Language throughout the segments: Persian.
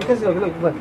کسی رو بگو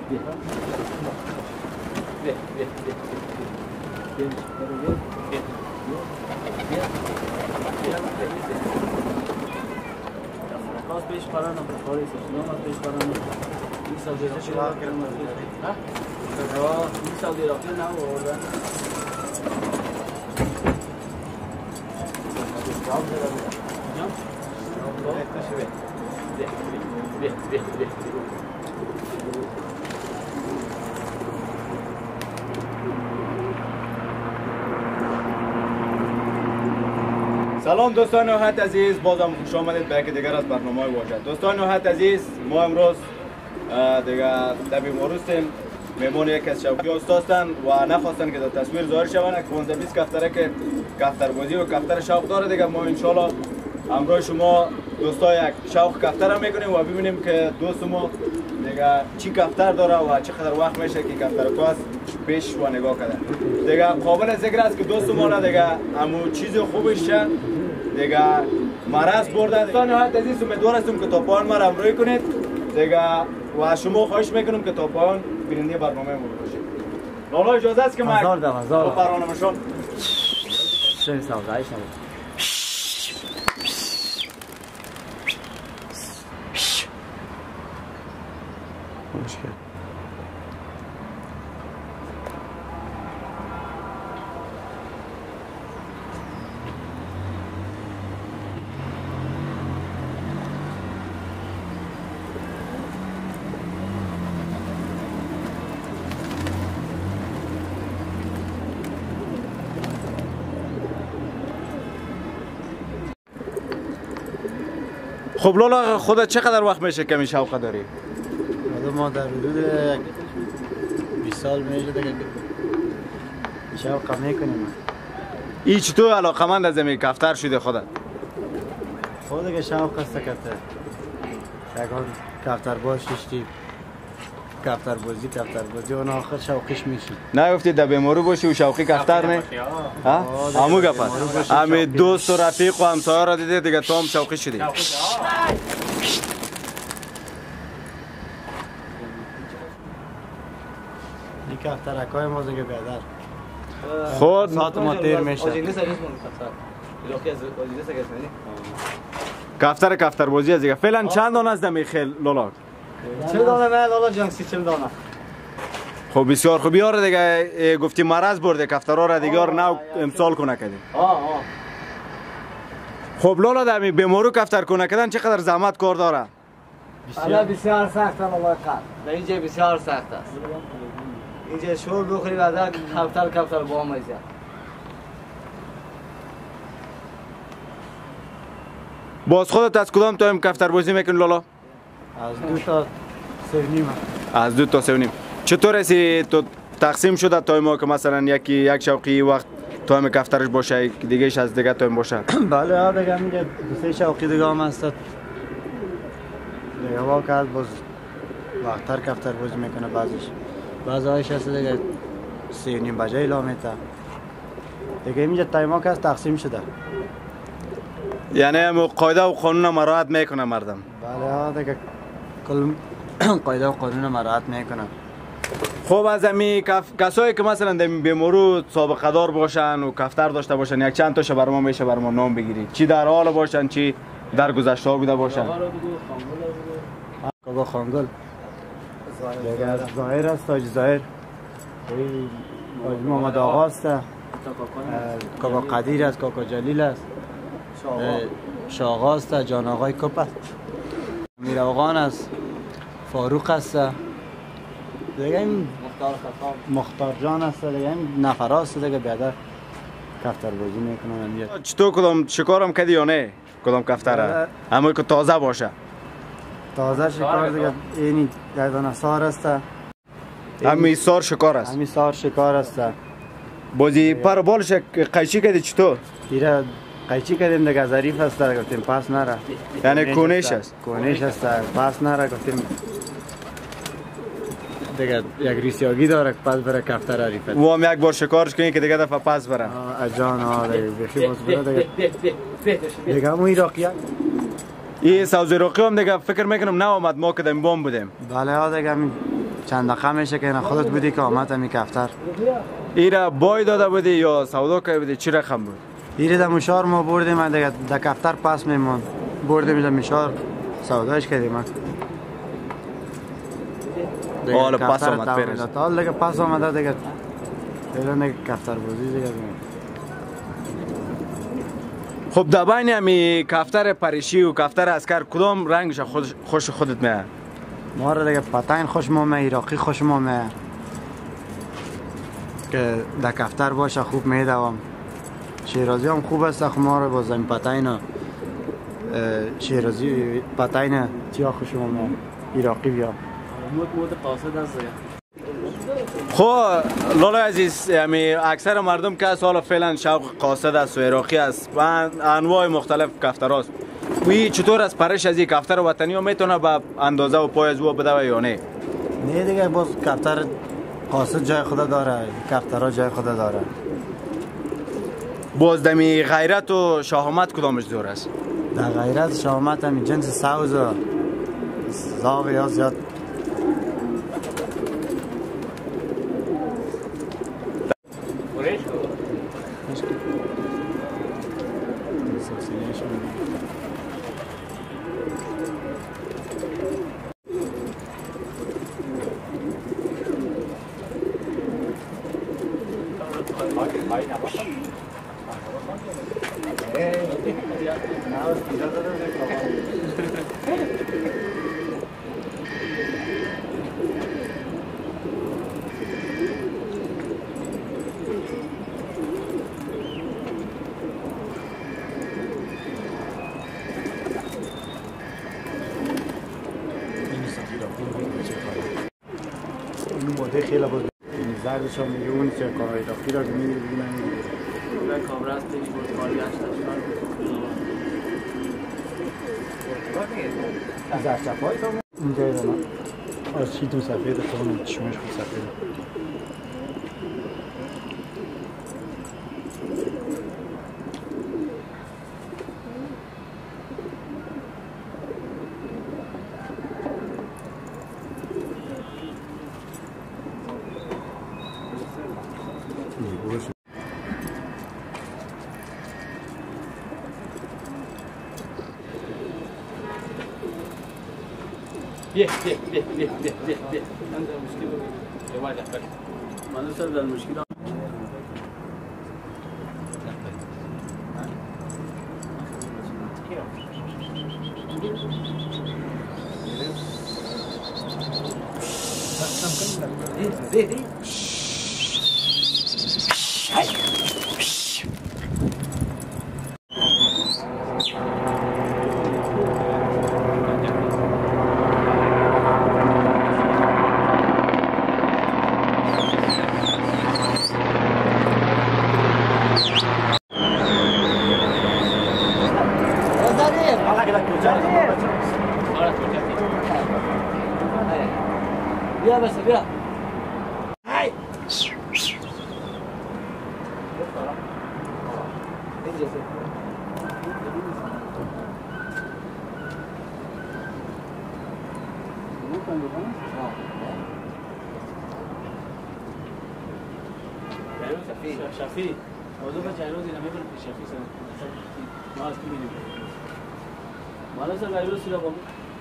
Nós peixe parando para fora isso, não nós peixe parando. Isso é o dedo que lá queremos fazer. Ah? Isso é o dedo que não orda. سلام دوستان نهایت عزیز، بازم خوش آمدید به یکی دیگر از برنامه واجد. دوستان نهایت عزیز، ما امروز دیگه در بیمار هستیم. مهمان یک از شوقی استادن و نخواستن که در تصویر ظاهر شوند. 15-20 کفتره که کفتر بازی و کفتر شوق داره دیگه. ما ان شاء الله همراه شما دوستا یک شوق کفتر هم میکنیم و ببینیم که دوست ما دیگه چی کفتر داره و چقدر وقت میشه که کفتر کاس پیش و نگاه کرده. دیگه قابل ذکر است که دوست ما دیگه همو چیز خوبش شه دیگه مرض برده. دوستان نهایت عزیز، امیدوار هستم که تا پایان ما را همراهی کنید دیگه و شما خواهش میکنم که تا پایان بیننده برنامه ما باشید. لالا اجازه است که ما برنامه شون خب لالا، خودت چقدر وقت میشه که این شوق داری؟ ما در حدود 20 سال میشه دیگه شوق میکنیم. ای چطور علاقمند از این کفتر شده خودت؟ خود دیگه شوق است کفتر. یکان کفتر باز ششتی کفتر بازی اون آخر شوقیش میشی. نه گفتی در بیماری باشی و شوقی کفتر نه؟ ها؟ همو گفت. همه دوست و رفیق و همسایه را دیده دیگه تو هم شوقی شدی. این کفترکای ما دیگه بیادر. خود ساعت ما تیر میشه. کفتر بازی از دیگه. فعلا چند دانه از دمی خیل لالا؟ 40 دانه نه لالا جان، 30 دانه. خب بسیار خوب. یار دیگه گفتی مرض برده کفترها را دیگه نو امسال کنه کردیم. خب لالا در بیمارو کفتر کنه کردن چقدر زحمت کار داره؟ بسیار سخت لالا قد. در اینجا بسیار سخت است. اینجا شور بخوری بعد کفتر با میزه. باز خودت از کدام تایم کفتر بازی میکنی لالا؟ از 2 تا 3 نیم. از 2 تا 3 نیم. چطور است تو تقسیم شده تایم که مثلا یک شوقی وقت تایم کفترش باشه دیگهش از دیگه تایم باشه؟ بله ها دیگه میگه 2-3 شوقی دیگه هم هست. دیگه واقعا باز وقتر کفتر بازی میکنه بعضیش هست دیگه 3 نیم بجه اعلام میده. دیگه اینجا تایما که تقسیم شده. یعنی قاعده و قانون مراعات میکنه مردم. بله ها دیگه کل قاعده و قانون مراعات میکنه. خب از امی کسایی که مثلا در بیمارو سابقه دار باشن و کفتر داشته باشن یک چند تاشو برام میشه برام نام بگیری؟ چی در حال باشن چی در گذشته ها بوده باشن؟ کاکا خانگل دیگه ظاهر است، تاج ظاهر، محمد آقا است، کاکا قدیر است، کاکا جلیل است، شاغا است، جان آقای کپ است، امیر آقان است، فاروق است، دیگه این مختار جان است، دیگه این نفر است دیگه بیادر کفتر بازی میکنن. چطور کدام شکارم کردی یا نه؟ کدام کفتره؟ اما که تازه باشه. تازه شکار دیگه اینی دانه سار است. همین سار شکار است. همین سار شکار است. بازی پر بالش قیچی کردی چطور؟ ایره قیچی کردیم دیگه ظریف است گفتیم پاس نره. یعنی کونش است. کونش است پاس نره گفتیم دیگه یک ریسیاگی داره که پس بره کفتر عریفت. و هم یک بار شکارش کنی که دیگه دفعه پس بره. اجان ها دیگه بخی باز بره دیگه. دیگه همون ایراقی این سبز عراقی هم دیگه فکر میکنم نامد ما که دم بام بودیم. بله ها دیگه چند دقیقه میشه که خودت بودی که آمد می کفتر. ایره بای داده بودی یا سودا کرده بودی چی رقم بود؟ ایره در مشار ما بردیم دیگه در کفتر پس میمون بردیم در مشار سوداش کردیم. حالا پس آمد پیرش. حالا دیگه پس آمده دیگه ایران دیگه کفتر بازی دیگه. خب در بین همی کفتر پریشی و کفتر اسکر کدام رنگش خوش خودت میاد؟ ما را دیگه پتنگ خوش میاد، عراقی خوش میاد که در کفتر باشه خوب میدوام. شیرازی هم خوب است خو ما را باز این پتنگ شیرازی پتنگ چیا خوش میاد عراقی بیا. موت قاصد است دیگه. خب لالا عزیز همی اکثر مردم که حالا فعلا شوق قاصد است و عراقی است و انواع مختلف کفتر است. وی چطور از پرش از این کفتر وطنی ها میتونه به اندازه و پای از او بده یا نه؟ نه دیگه باز کفتر قاصد جای خدا داره، کفترها جای خدا داره. باز دمی غیرت و شهامت کدامش زور است؟ در غیرت شهامت همی جنس سوز و زاغ یا زیاد. اینو ماده خیلی بود. این زردش هم میگه اون چه کارهای داخلی را میگه به کامرا است پیش بود کاری داشت. از ارچپای تو اینجا ایدانا از چی تو سفید خونم چشمش خود سفید. بيه عندنا مشكلة يا واحد أحبك ما نوصل للمشكلة بیا بس بیا هاي شفی موضوع جایروز اینا میبرن شفی سن ما از کی میدیم مالا سر جایروز سیرا بابا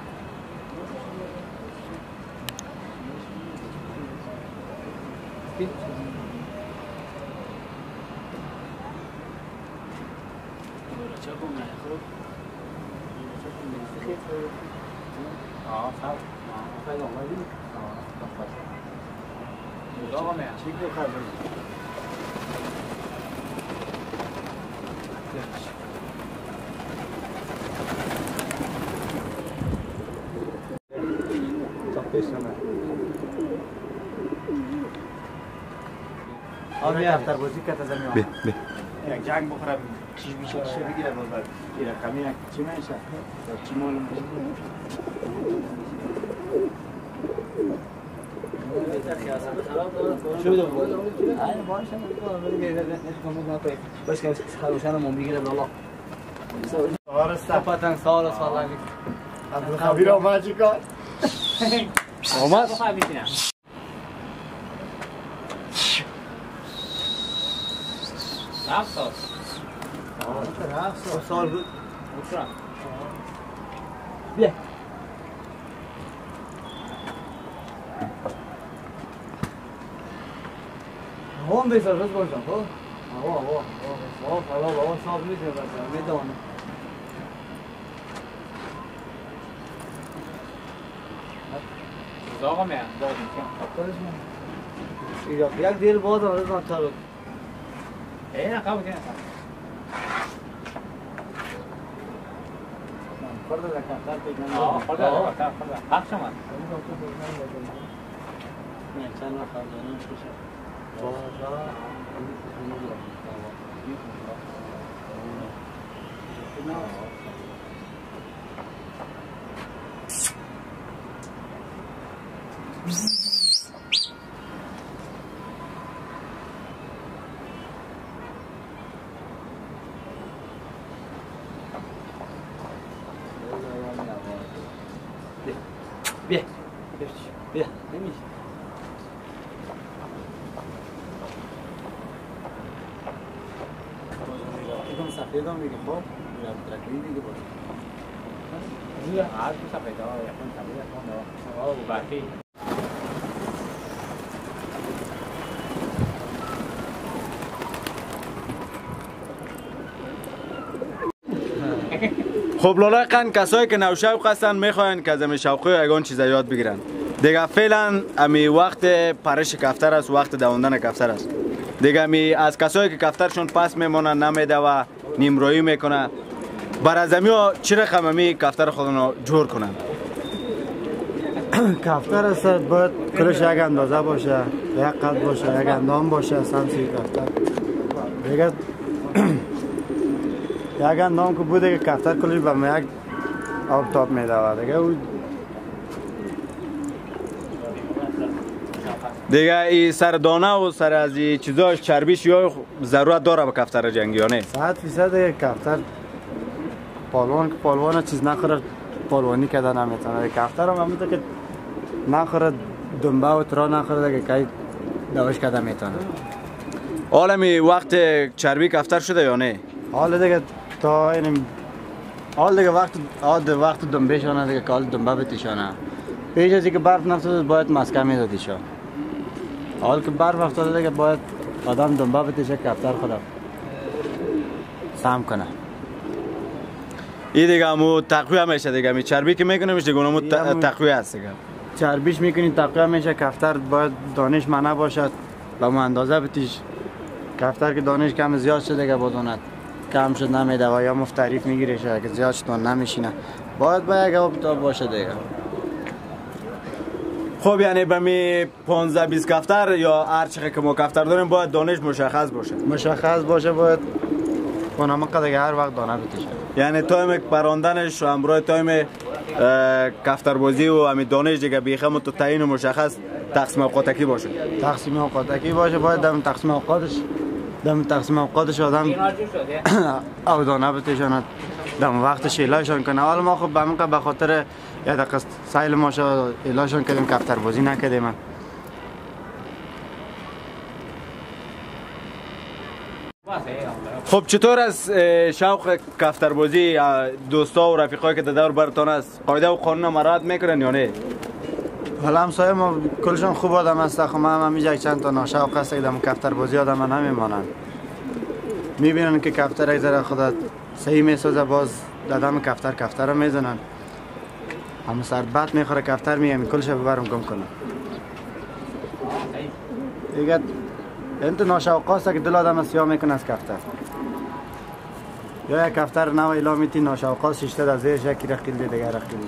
کفتر بازی که تزمی یک جنگ بخورم چیز میشه چی بگیره باز بعد این رقمی چی میشه چی معلوم شو باشه بس که خروشان ما میگیره بالا پتنگ سال سال عبدالخبیر آمد چی کار؟ آمد؟ رفت سال بود بیا هم بیسار روز باشم خب؟ حالا بابا صاحب میشه بسر میدانه آقا میام یک دیر بعد روز من تارو نه قبل کنه فردا لکن فردا حق شما نه چند وقت دارم میشه بیا بیا نمیشه एकदम सफेद हम भी देखो तकलीफ भी बहुत आज तो सफेद हो या कौन सफेद कौन हो बाकी خب لالاقاً کسایی که نوشوق هستن میخواین که از امی شوقی یگان چیزا یاد بگیرن دیگه فعلا امی وقت پرش کفتر است وقت دووندن کفتر است دیگه امی از کسایی که کفترشون پس میمونن نمیده و نیمرویی میکنه بر از امی ها چی رقم امی کفتر خودنو جور کنن کفتر است باید کلش یک اندازه باشه یک قد باشه یک اندام باشه سمسی کفتر دیگه یک اندام که بوده که کفتر کلش به یک آفتاب میدود دیگه ای سر دانه و سر از این چیزاش چربیش یا ضرورت داره به کفتر جنگی یا نه 100% کفتر پالوان چیز نخوره پالوانی کده نمیتونه کفتر هم همونطور که نخوره دنبه و ترا نخوره دیگه که دوش کده میتونه حالا وقت چربی کفتر شده یا نه حالا دیگه تا این حال دیگه وقت دنبه شانه دیگه که حال دنبه بتیشانه پیش از اینکه برف نفتاده باید مسکه میدادیشان حال که برف افتاده دیگه باید آدم دنبه بتیشه کفتر خودم سم کنه این دیگه همون تقویه میشه دیگه می چربی که میکنه میشه دیگه همون تقویه هست دیگه چربیش میکنی تقویه میشه کفتر باید دانش منه باشد به اون اندازه بتیش کفتر که دانش کم زیاد شده دیگه بدوند کم شد نمیده و یا مفتریف میگیره شده که زیاد شد نمیشینه باید با یک آفتاب باشه دیگه خب یعنی به می 15-20 کفتر یا هر چقدر که ما کفتر داریم باید دانش مشخص باشه مشخص باشه باید اونم دیگه هر وقت دانه بتیشه یعنی تایم پراندنش و همراه تایم کفتربازی و همین دانش دیگه بیخم تو تعیین مشخص تقسیم اوقاتکی باشه تقسیم اوقاتکی باشه باید دم تقسیم اوقاتش آدم او دانه بتیشاند دم وقت شیلاشان کنه حالا ما خب به خاطر یه دقیقه سایل ما شد ایلاشان کردیم کفتربازی نکردیم خب چطور از شوق کفتربازی دوستا و رفیقایی که در دور برتون است قاعده و قانون مراعات میکنن یا نه حالا همسایه ما کلشون خوب آدم هست خب ما هم میجا چند تا ناشوق هست که دم کفتربازی آدم نمیمانن میبینن که کفتر یک ذره خدا صحیح میسازه باز دادم کفتر رو میزنن همه سربت میخوره کفتر میگم کلش ببرم گم کنم دیگه انت ناشوق هست که دل آدم سیاه میکنه از کفتر یا یک کفتر نو ایلا میتی ناشوق هست ششته در زیرش یکی رخیل دیگه رخیل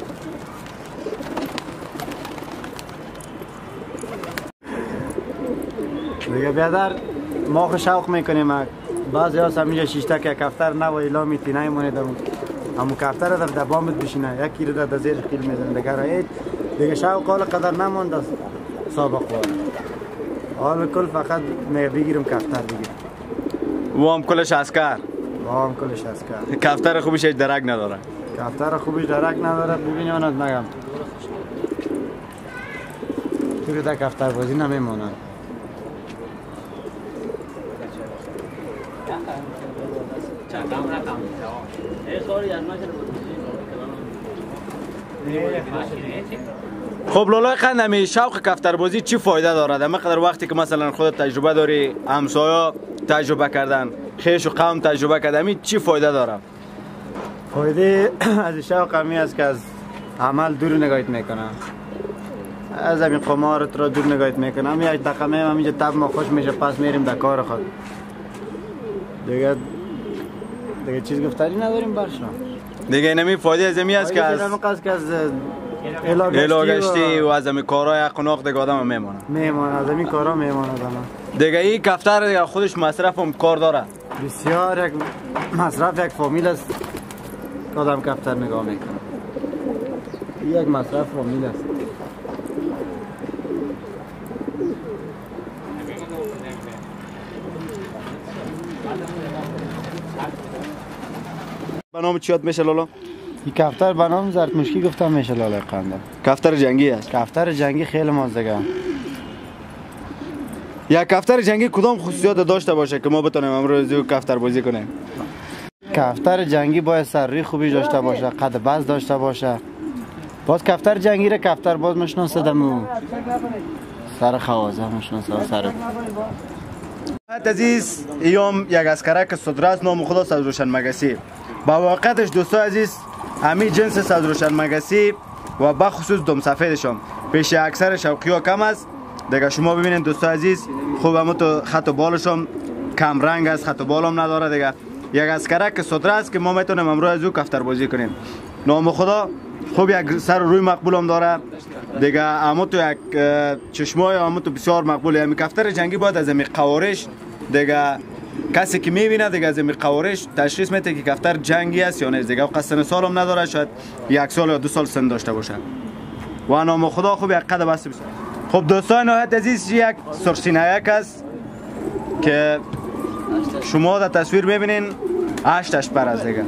دیگه بیادر ما خو شوق میکنیم بعضی ها سمیجا شیشته که کفتر نو ایلا میتی نیمونه دمون همون کفتر در دبامت بشینه یکی رو در زیر خیل میزنه دیگه رایت دیگه شوق حال قدر نمونده سابق وار حال کل فقط بگیرم کفتر بگیرم و هم کلش اسکر وام کلش از کرد. کفتر خوبش هیچ درک نداره. کفتر خوبش درک نداره. ببینی آنات مگم تو که در کفتر بازی نمیمونن. خب لالای قندمی شوق کفتر بازی چی فایده دارد؟ مقدار وقتی که مثلا خودت تجربه داری، همسایه تجربه کردن، خیش و قوم تجربه کردن، چی فایده داره؟ فایده از شوق همی است که از عمل دور نگاهت میکنه. از همین قمارت را دور نگاهت میکنه. هم یک دقیقه میم همینجا تب ما خوش میشه پس میریم در کار خود. دیگه چیز گفتاری نداریم برشان. دیگه اینمی فایده از همی است که از الاگشتی و از همی کارهای قناق دیگه آدم میمونه. از همی کارها میمونه آدم. دیگه این کفتر دیگه خودش مصرف هم کار داره. بسیار یک مصرف یک فامیل است. آدم کفتر نگاه میکنه. یک مصرف فامیل است. به نام چی یاد میشه لالا؟ این کفتر به نام زرتمشکی گفتم میشه لالا قندم. کفتر جنگی است. کفتر جنگی خیلی مازدگه. یا کفتر جنگی کدام خصوصیات داشته باشه که ما بتونیم امروز کفتر بازی کنیم؟ کفتر جنگی باید سرری خوبی داشته باشه، قد باز داشته باشه. باز کفتر جنگی را کفتر باز مشناسه دمو سر خوازه مشناسه و سر عزیز ایام یک اسکرک صدرست نام خدا صدر روشن مگسی. با واقعیتش دوستان عزیز همین جنس صدر روشن مگسی و بخصوص دم سفیدشون پیش اکثر شوقی ها کم است. دیگه شما ببینید دوستان عزیز خوب همون تو خط و بالشون کم رنگ است، خط و بالم نداره. دیگه یک اسکرک صدر است که ما میتونیم امروز از او کفتر بازی کنیم. نام خدا خوب یک سر روی مقبول هم داره. دیگه همون تو یک چشمای همون تو بسیار مقبوله. همین کفتر جنگی باید از همین قوارش دیگه کسی که میبینه دیگه از همین قوارش تشخیص میده که کفتر جنگی است یا نه. دیگه قصد سال هم نداره، شاید یک سال یا 2 سال سن داشته باشه. و نام خدا خوب یک قد بسته بسیار. خب دوستان نهایت عزیز یک سرسینه‌یک است که شما در تصویر میبینین 8 پر است دیگه.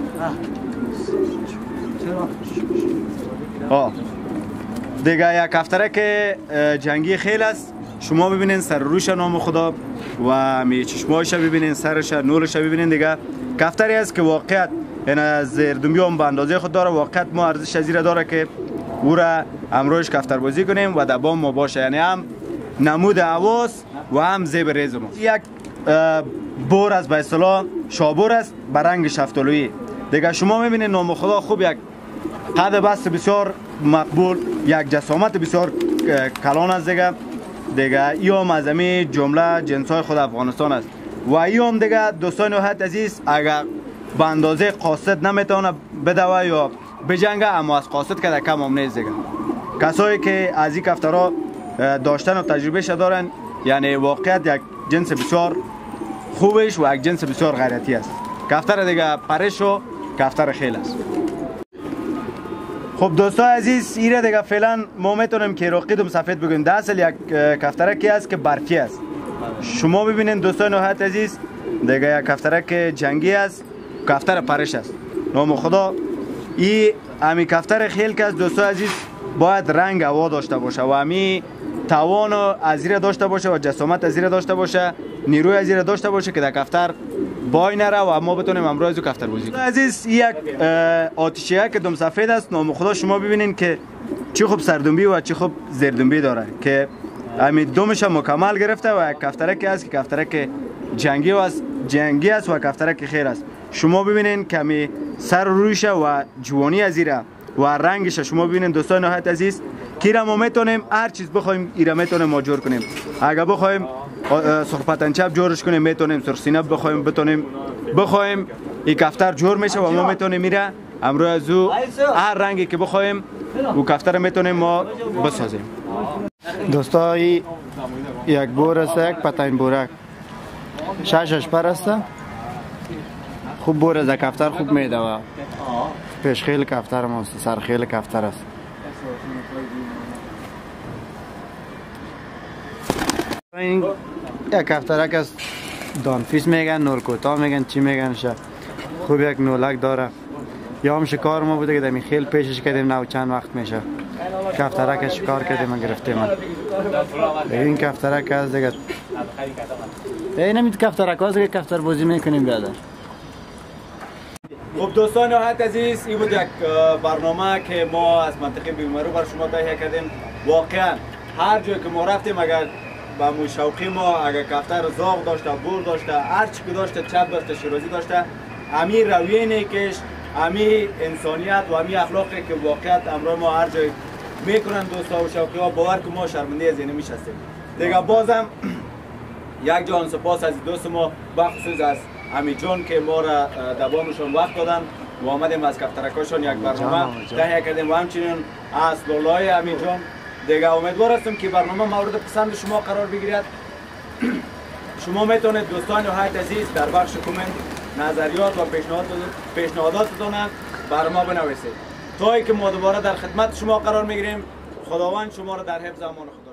دیگه یک کفترک جنگی خیل است. شما ببینین سر روش نام خدا و می چشمایش ببینین، سرش نولش ببینین. دیگه کفتری است که واقعیت این از زیردنبی هم به اندازه خود داره. واقعیت ما ارزش از داره که او را امروز کفتر بازی کنیم و دبام ما باشه. یعنی هم نمود حواس و هم زیب ریز ما. یک بور از به اصطلاح شابور است به رنگ شفتالویی. دیگه شما میبینید نام خدا خوب یک قد بست بسیار مقبول، یک جسامت بسیار کلان است دیگه ایام از همین جمله جنسای خود افغانستان است. و ایام دیگه دوستان نهایت عزیز اگر به اندازه قاصد نمیتونه بدوه یا بجنگه، اما از قاصد که کم هم نیست دیگه. کسایی که از این کفترها داشتن و تجربه دارن، یعنی واقعیت یک جنس بسیار خوبش و یک جنس بسیار غیرتی است. کفتر دیگه پرش و کفتر خیل است. خب دوستان عزیز ایره دیگه فعلا ما میتونیم که رقیدم سفید بگویم. در اصل یک کفترکی است که برفی است. شما ببینید دوستان نهایت عزیز دیگه یک کفترک جنگی است، کفتر پرش است. نام خدا این امی کفتر خیل که است دوستان عزیز باید رنگ هوا داشته باشه و امی توان از زیر داشته باشه و جسامت از زیر داشته باشه، نیروی از زیر داشته باشه که در کفتر بای نره و ما بتونیم امروز کفتر بازی کنیم. عزیز یک آتشیه که دم سفید است. نام خدا شما ببینین که چی خوب سردنبی و چی خوب زیردنبی داره که همین دومش مکمل گرفته و یک کفترکی است که کفترک جنگی است و کفترک خیر است. شما ببینین که همین سر رویش و جوانی از زیر و رنگش شما ببینین دوستان نهایت عزیز که ما میتونیم هر چیز بخوایم ایره میتونیم ما جور کنیم. اگر بخوایم سرخپتنچب جورش کنیم میتونیم، سرسینه بخوایم این کفتر جور میشه و ما میتونیم میره امروز او هر رنگی که بخوایم او کفتر میتونیم ما بسازیم. دوستا یک بور است، یک پتنگ بورک 6 پر است. خوب بور از کفتر خوب میده و پیش خیل کفتر ماست، سر خیل کفتر است. این یک کفترک است، دانفیس میگن، نورکوتا میگن، چی میگن شه. خوب یک نولک داره. یا هم شکار ما بوده که دمی خیل پیشش کردیم نه چند وقت میشه کفترک شکار کردیم و گرفتیم. این کفترک از دیگه نمید کفترک از دیگه کفتر بازی میکنیم بیادر. خب دوستان نهایت عزیز، این بود یک برنامه که ما از منطقه بیمارو بر شما تهیه کردیم. واقعا هر جایی که ما رفتیم اگر با مو شوقی ما اگر کفتر زاغ داشته، بور داشته، هر چی که داشته، چپ داشته، شیرازی داشته، امی رویه نیکش، امی انسانیت و امی اخلاقی که واقعیت امروز ما هر جای میکنن دوستا و شوقی ها، باور که ما شرمنده از این میشستیم. دیگه بازم یک جان سپاس از دوست ما بخصوص از امی جان که ما را دوامشون وقت دادن و آمدیم از کفترکاشون یک برنامه تهیه کردیم و همچنین از لولای امی جان. دیگه امیدوار هستم که برنامه مورد پسند شما قرار بگیرد. شما میتونید دوستان نهایت عزیز در بخش کامنت نظریات و پیشنهاداتتون برای ما بنویسید تا که ما دوباره در خدمت شما قرار میگیریم. خداوند شما را در حفظ امان